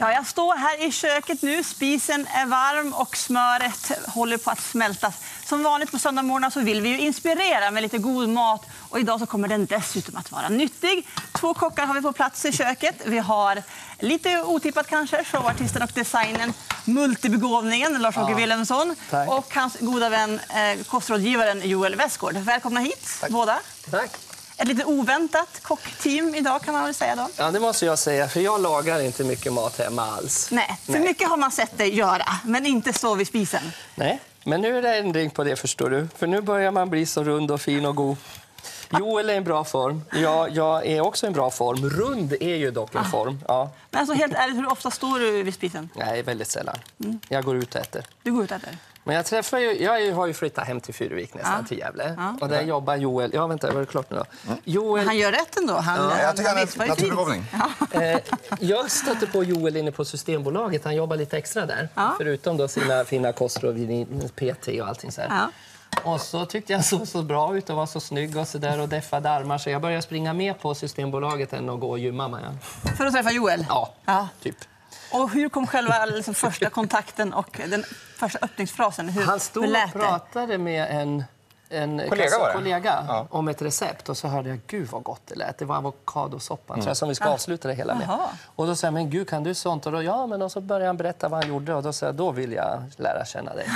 Ja, jag står här i köket nu. Spisen är varm och smöret håller på att smältas. Som vanligt på söndagmorgnar så vill vi ju inspirera med lite god mat. Och idag så kommer den dessutom att vara nyttig. 2 kockar har vi på plats i köket. Vi har lite otippat kanske, showartisten och designen, multibegåvningen Lars-Åke Wilhelmsson. Och hans goda vän, kostrådgivaren Joel Westgård. Välkomna hit, båda. Tack. Ett lite oväntat kockteam idag kan man väl säga då. Ja, det måste jag säga, för jag lagar inte mycket mat hemma alls. Nej, för mycket har man sett dig göra, men inte stå vid spisen. Nej, men nu är det ändring på det, förstår du. För nu börjar man bli så rund och fin och god. Joel är i en bra form. Jag är också i en bra form. Rund är ju dock en form. Ja. Men alltså helt ärligt, hur ofta står du vid spisen? Nej, väldigt sällan. Jag går ut och äter. Du går ut och äter? Men jag har ju flyttat hem till Furuvik nästan, till Gävle. Och där jobbar Joel. Ja, vänta, var det klart nu då? Joel... Han gör rätt ändå. Jag tycker han är naturbegåvning. Jag stötte på Joel inne på Systembolaget. Han jobbar lite extra där. Förutom då sina fina kostråd, PT och allting så här. Och så tyckte jag så bra ut och var så snygg och så där och deffade armar. Så jag började springa med på Systembolaget än att gå och gymma med. För att träffa Joel? Ja, typ. Och hur kom själva första kontakten och den första öppningsfrasen? Han stod och pratade med en kollega om ett recept och så hörde jag, gud vad gott det lät. Det var avokadosoppan tror jag, som vi ska avsluta det hela med. Och då sa jag, men gud kan du sånt? Och då, men och så började han berätta vad han gjorde och då sa jag, då vill jag lära känna dig.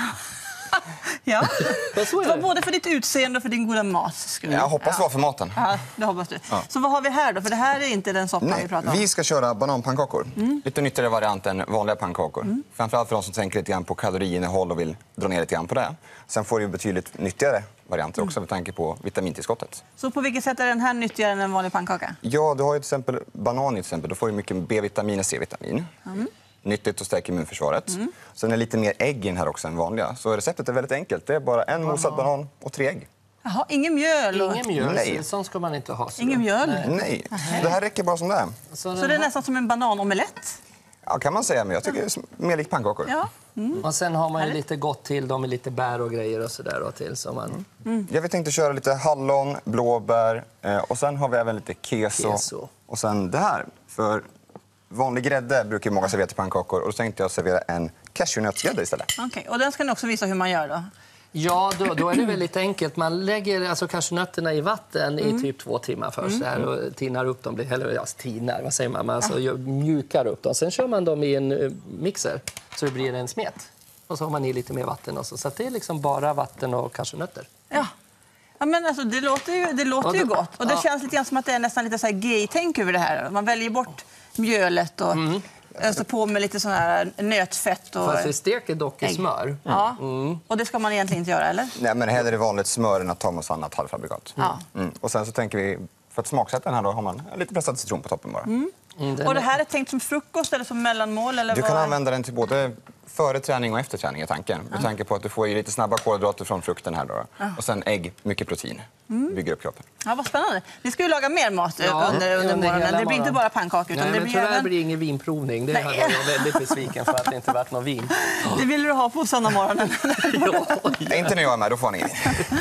Ja, det var både för ditt utseende och för din goda mat. Jag hoppas det var för maten. Ja, det hoppas du. Så vad har vi här då? För det här är inte den soppan vi pratar om. Vi ska köra bananpannkakor. Lite nyttigare variant än vanliga pannkakor. Framförallt för de som tänker lite grann på kaloriinnehåll och vill dra ner lite grann på det. Sen får du betydligt nyttigare varianter också med tanke på vitamintillskottet. Så på vilket sätt är den här nyttigare än en vanlig pannkaka? Ja, du har ju till exempel banan till exempel. Då får du mycket B-vitamin och C-vitamin. Nyttigt och stärker immunförsvaret. Sen är det lite mer ägg i den här också än vanliga. Så receptet är väldigt enkelt. Det är bara en mosad banan och 3 ägg. Jaha, ingen mjöl? Ingen mjöl, nej. Sånt ska man inte ha. Ingen mjöl? Nej, det här räcker bara som det är. Så det är nästan som en bananomelett? Ja, kan man säga, men jag tycker det är mer likt pannkakor. Ja. Och sen har man ju lite gott till dem med lite bär och grejer och sådär då till. Så man... Jag tänkte köra lite hallon, blåbär och sen har vi även lite keso. Och sen det här, för vanlig grädde brukar många servera till pannkakor och då tänkte jag servera en cashewnötsgrädde istället. Okej, och den ska ni också visa hur man gör då? Ja, då är det väldigt enkelt. Man lägger alltså cashewnötterna i vatten i typ 2 timmar först där och tinar upp dem, tinar, vad säger man? Alltså mjukar upp dem. Sen kör man dem i en mixer så det blir en smet. Och så har man i lite mer vatten och så det är liksom bara vatten och cashewnötter. Ja. Ja, men alltså, det låter ju gott. Och det känns lite grann som att det är nästan lite så här gay-tänk över det här. Man väljer bort mjölet och öser på med lite sån här nötfett. Och... Fast vi steker dock i smör. Ja, och det ska man egentligen inte göra, eller? Nej, men hellre vanligt smör än att ta med annat halvfabrikat. Och sen så tänker vi, för att smaksätta den här då har man lite pressad citron på toppen bara. Och det här är tänkt som frukost eller som mellanmål? Eller du kan använda den till både före träning och efter träning i tanken. Med tanke på att du får lite snabba kolhydrater från frukten här då. Och sen ägg, mycket protein. Bygger upp kroppen. Ja, vad spännande. Vi ska ju laga mer mat under morgonen. Det blir inte bara pannkakor. Nej, men tyvärr blir det ingen vinprovning. Det hade jag väldigt besviken för att det inte varit någon vin. Det vill du ha på söndagmorgonen. Inte när jag är med, då får ni ingen.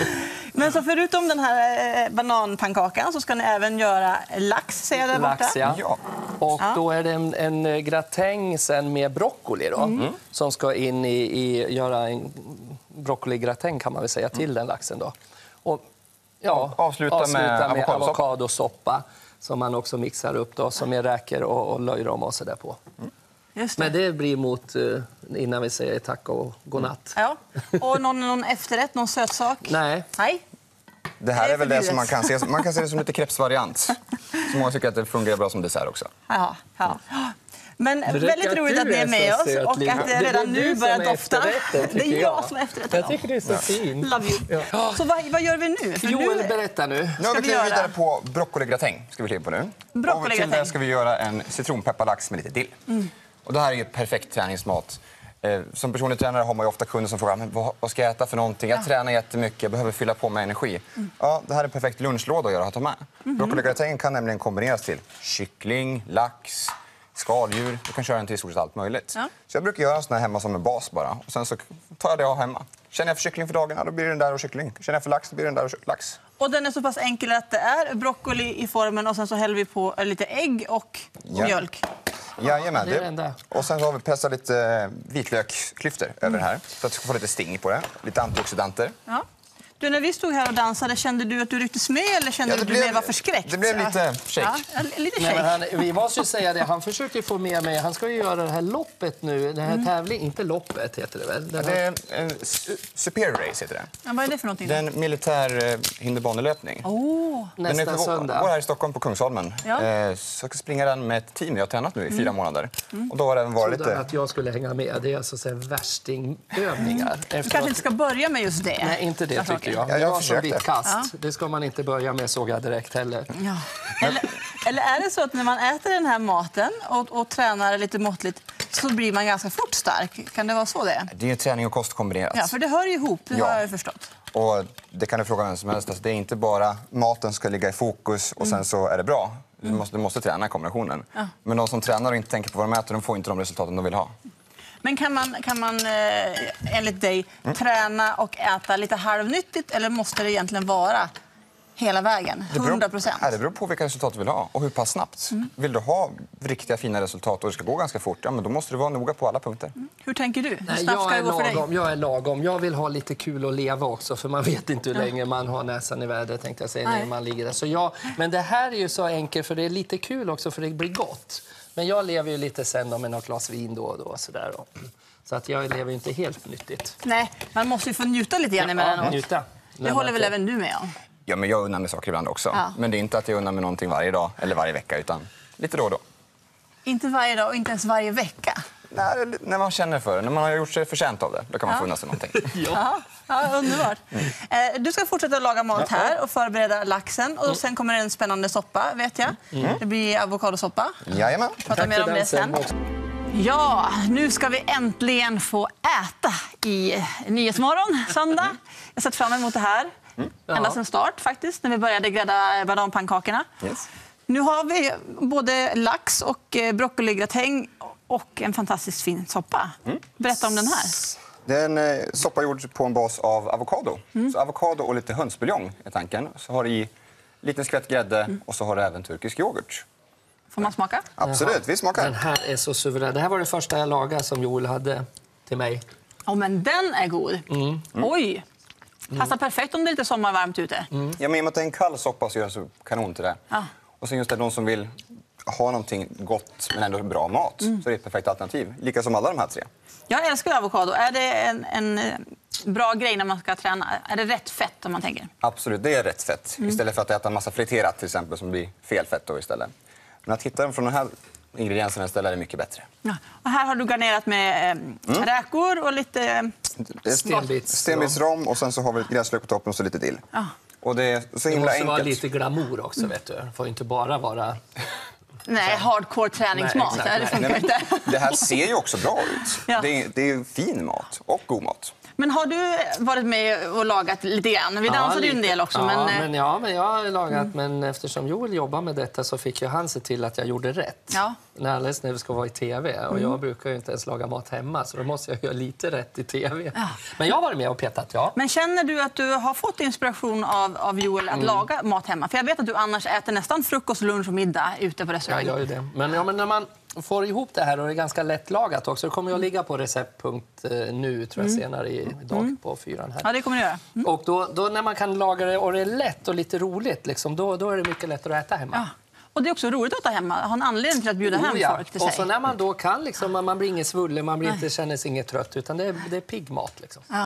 Men så förutom den här bananpannkakan så ska ni även göra lax, säger jag där borta. Lax, ja. Och då är det en gratäng sen med broccoli då, som ska in göra en broccoligratäng kan man väl säga till den laxen då. Och avsluta med avokadosoppa som man också mixar upp då, som är räkor och löjrom och så där på. Just det. Men det blir mot innan vi säger tack och godnatt. Ja. Och någon efterrätt, någon sötsak? Nej. Det här är väl det som man kan se. Man kan se det som lite crepesvariant. Så många tycker att det fungerar bra som dessert också. Ja. Men väldigt roligt att ni är med oss och att det redan nu börjar dofta. Det är jag som är efterrätten. Jag tycker det är så fint. Love you. Så vad gör vi nu? Joel, berätta nu. Nu har vi klivit vidare på broccoligratäng. Ska vi kliva på nu. Och till det ska vi göra en citronpepparlax med lite dill. Och det här är ju perfekt träningsmat. Som personlig tränare har man ju ofta kunder som frågar men vad ska jag äta för någonting? Jag tränar jättemycket, jag behöver fylla på med energi. Ja, det här är en perfekt lunchlåda att göra att ta med. Broccoligratäng kan nämligen kombineras till kyckling, lax, skaldjur. Du kan köra den till i stort sett allt möjligt. Så jag brukar göra en sån här hemma som en bas bara. Och sen så tar jag det av hemma. Känner jag för kyckling för dagen, då blir den där och kyckling. Känner jag för lax, då blir den där och lax. Och den är så pass enkel att det är broccoli i formen och sen så häller vi på lite ägg och mjölk. Jajamän. det är det enda. Och sen så har vi pressat lite vitlöksklyftor över här. Så att det ska få lite sting på det. Lite antioxidanter. Ja. Du, när vi stod här och dansade, kände du att du rycktes med eller kände du att du mer var förskräckt? Det blev lite shake. Ja, lite Nej, shake. men vi måste ju säga det, han försöker få med mig, han ska ju göra det här loppet nu, den här tävlingen, inte loppet heter det väl? Det är en Superior Race heter det. Ja, vad är det för någonting? Det är en militär hinderbannelöpning. Nästa söndag. Går här i Stockholm på Kungsholmen. Ja. Så jag ska springa den med ett team jag har tränat nu i 4 månader. Och då har det även varit Trodde lite... att jag skulle hänga med, det är alltså så här värstingövningar. Du kanske inte ska börja med just det. Nej, inte det tycker jag. Ja, jag har försökte. ditt kast. Det ska man inte börja med, såg jag direkt heller. Ja. Eller är det så att när man äter den här maten och tränar lite måttligt så blir man ganska fort stark? Kan det vara så det? Det är träning och kost kombinerat. Ja, för det hör ju ihop, det har jag förstått. Och det kan du fråga vem som helst. Alltså, det är inte bara maten ska ligga i fokus och sen så är det bra. Du måste träna i kombinationen. Ja. Men de som tränar och inte tänker på vad de äter, de får inte de resultaten de vill ha. Men kan man enligt dig träna och äta lite halvnyttigt eller måste det egentligen vara hela vägen, 100%? Det beror på vilka resultat du vill ha och hur pass snabbt. Vill du ha riktiga fina resultat och det ska gå ganska fort, ja, men då måste du vara noga på alla punkter. Hur tänker du? Hur Nej, snabbt ska det gå för dig? Jag är lagom. Jag vill ha lite kul att leva också, för man vet inte hur länge man har näsan i vädret, tänkte jag säga, när man ligger där. Så men det här är ju så enkelt, för det är lite kul också, för det blir gott. Men jag lever ju lite sen med något glas vin då och då. Så att jag lever ju inte helt nyttigt. Nej, man måste ju få njuta lite grann emellanåt. Njuta. Det håller väl även du med om? Ja, men jag unnar mig saker ibland också. Ja. Men det är inte att jag unnar mig någonting varje dag eller varje vecka, utan lite då och då. Inte varje dag och inte ens varje vecka? Nej, när man känner för det, när man har gjort sig förtjänt av det, då kan man få unna sig någonting. Ja, underbart. Du ska fortsätta laga mat här och förbereda laxen. Och sen kommer en spännande soppa, vet jag. Det blir avokadosoppa. Jajamän. Prata mer om det sen. Ja, nu ska vi äntligen få äta i Nyhetsmorgon söndag. Jag har sett fram emot det här. Ända sedan start faktiskt, när vi började grädda badampankakorna. Yes. Nu har vi både lax och broccoligratäng och en fantastiskt fin soppa. Berätta om den här. Det är en soppa gjord på en bas av avokado. Så avokado och lite hönsbuljong är tanken. Så har det i liten skvätt grädde och så har det även turkisk yoghurt. Får man smaka? Absolut, vi smakar. Den här är så suverän. Det här var det första jag lagade som Joel hade till mig. Ja, men den är god. Oj! Passar perfekt om det är lite sommarvarmt ute. Ja, men i och med att det är en kall soppa så gör det så kanon till det. Ja. Och sen just det, de som vill ha någonting gott men ändå bra mat, så är det ett perfekt alternativ. Lika som alla de här 3. Jag älskar avokado. Är det en bra grej när man ska träna? Är det rätt fett om man tänker? Absolut, det är rätt fett. Istället för att äta en massa friterat till exempel som blir fel fett då istället. Men att hitta dem från den här ingredienserna istället är mycket bättre. Ja. Och här har du garnerat med räkor och lite stenbitsrom och sen så har vi lite gräslök på toppen och så lite dill. Ja. Och det är så Det himla måste vara enkelt. lite glamour också, vet du. Det får inte bara vara... Nej, hardcore träningsmat. Nej, exakt, Det funkar inte. Det här ser ju också bra ut. Ja. Det är fin mat och god mat. Men har du varit med och lagat lite grann? Vi dansade ju en del också. Men jag har lagat. Men eftersom Joel jobbar med detta så fick ju han se till att jag gjorde rätt. Ja. När vi ska vara i tv. Och jag brukar ju inte ens laga mat hemma. Så då måste jag göra lite rätt i tv. Ja. Men jag har varit med och petat, ja. Men känner du att du har fått inspiration av Joel att laga mat hemma? För jag vet att du annars äter nästan frukost, lunch och middag ute på restaurang. Jag gör ju det. Men när man får ihop det här och det är ganska lättlagat också. Det kommer jag att ligga på recept.nu tror jag senare idag på 4 här. Ja, det kommer du göra. Och då när man kan laga det och det är lätt och lite roligt liksom, då är det mycket lättare att äta hemma. Ja. Och det är också roligt att äta hemma. Ha en anledning till att bjuda hem folk till sig. Och så när man då kan liksom, man blir ingen svullen, man blir inte, känner sig inget trött utan det är pigg mat liksom. Ja.